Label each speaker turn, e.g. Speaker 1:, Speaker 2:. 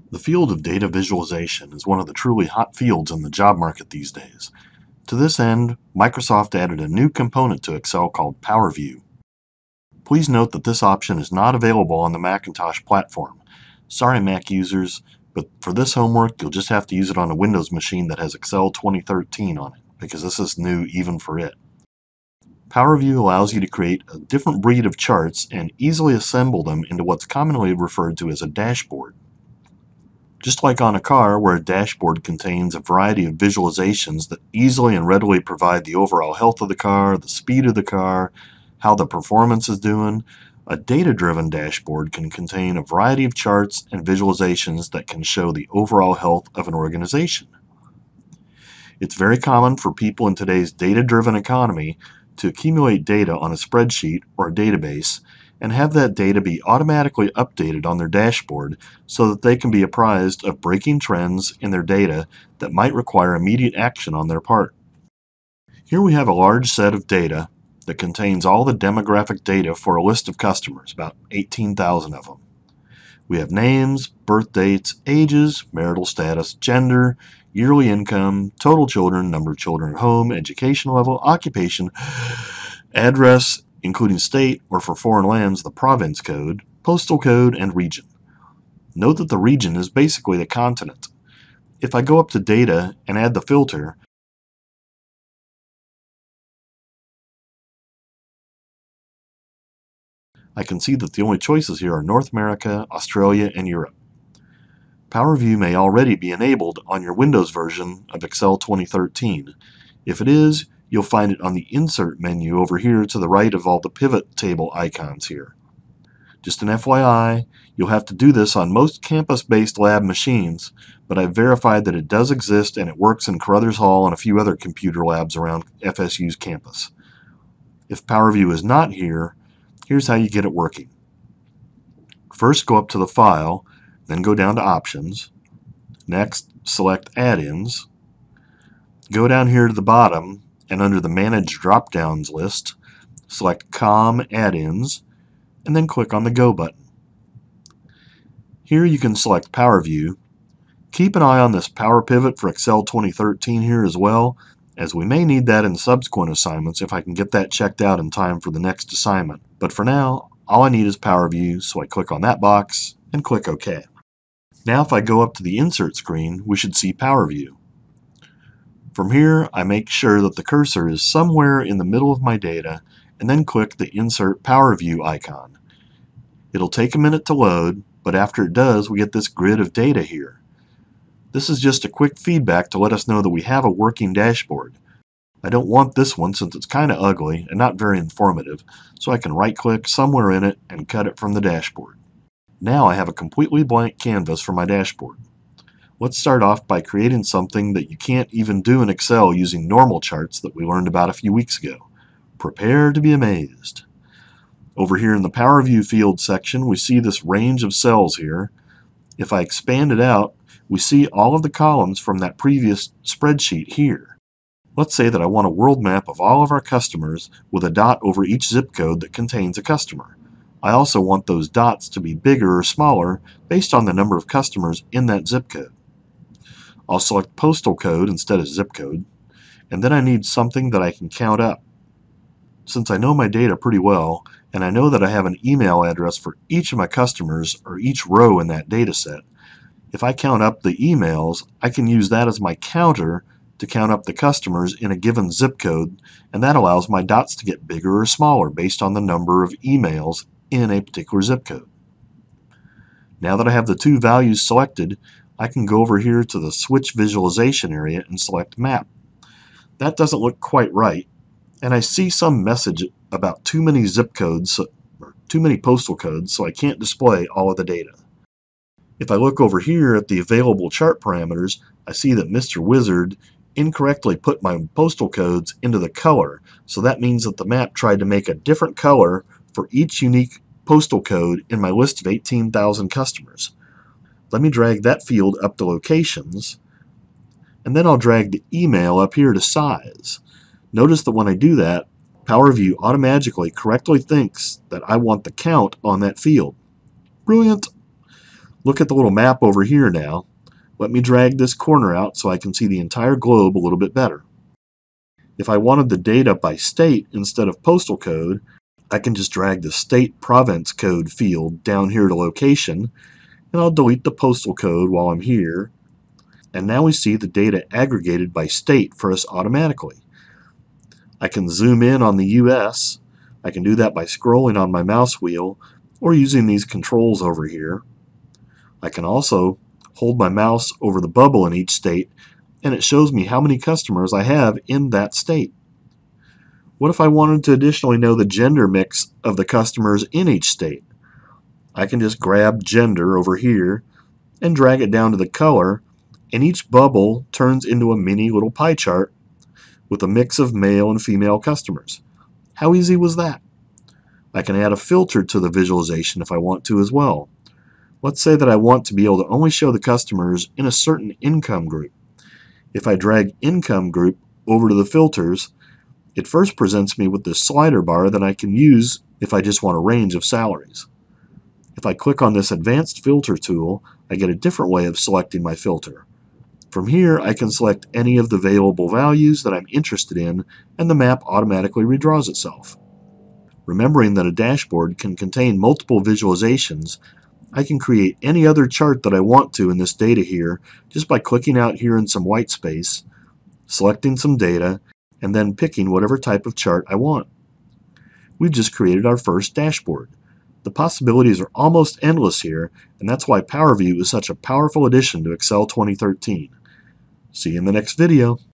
Speaker 1: The field of data visualization is one of the truly hot fields in the job market these days. To this end, Microsoft added a new component to Excel called PowerView. Please note that this option is not available on the Macintosh platform. Sorry Mac users, but for this homework you'll just have to use it on a Windows machine that has Excel 2013 on it, because this is new even for it. PowerView allows you to create a different breed of charts and easily assemble them into what's commonly referred to as a dashboard. Just like on a car, where a dashboard contains a variety of visualizations that easily and readily provide the overall health of the car, the speed of the car, how the performance is doing, a data-driven dashboard can contain a variety of charts and visualizations that can show the overall health of an organization. It's very common for people in today's data-driven economy to accumulate data on a spreadsheet or a database and have that data be automatically updated on their dashboard so that they can be apprised of breaking trends in their data that might require immediate action on their part. Here we have a large set of data that contains all the demographic data for a list of customers, about 18,000 of them. We have names, birth dates, ages, marital status, gender, yearly income, total children, number of children at home, education level, occupation, address, including state, or for foreign lands, the province code, postal code, and region. Note that the region is basically the continent. If I go up to Data and add the filter, I can see that the only choices here are North America, Australia, and Europe. PowerView may already be enabled on your Windows version of Excel 2013. If it is, you'll find it on the Insert menu over here to the right of all the pivot table icons here. Just an FYI, you'll have to do this on most campus-based lab machines, but I've verified that it does exist and it works in Carruthers Hall and a few other computer labs around FSU's campus. If PowerView is not here, here's how you get it working. First, go up to the File, then go down to Options. Next, select Add-ins. Go down here to the bottom, and under the Manage drop-downs list, select COM Add-ins, and then click on the Go button. Here you can select PowerView. Keep an eye on this Power Pivot for Excel 2013 here as well, as we may need that in subsequent assignments if I can get that checked out in time for the next assignment. But for now, all I need is PowerView, so I click on that box and click OK. Now if I go up to the Insert screen, we should see PowerView. From here, I make sure that the cursor is somewhere in the middle of my data and then click the Insert PowerView icon. It'll take a minute to load, but after it does, we get this grid of data here. This is just a quick feedback to let us know that we have a working dashboard. I don't want this one since it's kind of ugly and not very informative, so I can right-click somewhere in it and cut it from the dashboard. Now I have a completely blank canvas for my dashboard. Let's start off by creating something that you can't even do in Excel using normal charts that we learned about a few weeks ago. Prepare to be amazed. Over here in the PowerView field section, we see this range of cells here. If I expand it out, we see all of the columns from that previous spreadsheet here. Let's say that I want a world map of all of our customers with a dot over each zip code that contains a customer. I also want those dots to be bigger or smaller based on the number of customers in that zip code. I'll select postal code instead of zip code, and then I need something that I can count up. Since I know my data pretty well, and I know that I have an email address for each of my customers or each row in that data set, if I count up the emails, I can use that as my counter to count up the customers in a given zip code, and that allows my dots to get bigger or smaller based on the number of emails in a particular zip code. Now that I have the two values selected, I can go over here to the Switch Visualization area and select Map. That doesn't look quite right, and I see some message about too many zip codes, or too many postal codes, so I can't display all of the data. If I look over here at the available chart parameters, I see that Mr. Wizard incorrectly put my postal codes into the color, so that means that the map tried to make a different color for each unique postal code in my list of 18,000 customers. Let me drag that field up to Locations, and then I'll drag the email up here to Size. Notice that when I do that, PowerView automatically correctly thinks that I want the count on that field. Brilliant! Look at the little map over here now. Let me drag this corner out so I can see the entire globe a little bit better. If I wanted the data by state instead of postal code, I can just drag the state province code field down here to location, and I'll delete the postal code while I'm here. And now we see the data aggregated by state for us automatically. I can zoom in on the US. I can do that by scrolling on my mouse wheel or using these controls over here. I can also hold my mouse over the bubble in each state, and it shows me how many customers I have in that state. What if I wanted to additionally know the gender mix of the customers in each state? I can just grab gender over here and drag it down to the color, and each bubble turns into a mini little pie chart with a mix of male and female customers. How easy was that? I can add a filter to the visualization if I want to as well. Let's say that I want to be able to only show the customers in a certain income group. If I drag income group over to the filters, it first presents me with this slider bar that I can use if I just want a range of salaries. If I click on this advanced filter tool, I get a different way of selecting my filter. From here, I can select any of the available values that I'm interested in, and the map automatically redraws itself. Remembering that a dashboard can contain multiple visualizations, I can create any other chart that I want to in this data here just by clicking out here in some white space, selecting some data, and then picking whatever type of chart I want. We've just created our first dashboard. The possibilities are almost endless here, and that's why PowerView is such a powerful addition to Excel 2013. See you in the next video.